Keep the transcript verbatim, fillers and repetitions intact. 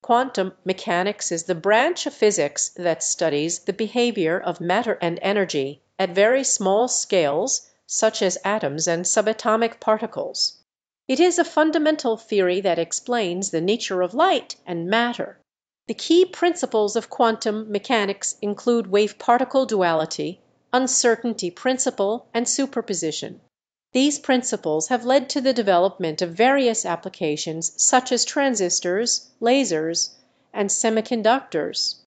Quantum mechanics is the branch of physics that studies the behavior of matter and energy at very small scales, such as atoms and subatomic particles. It is a fundamental theory that explains the nature of light and matter. The key principles of quantum mechanics include wave-particle duality, uncertainty principle, and superposition. These principles have led to the development of various applications such as transistors, lasers, and semiconductors.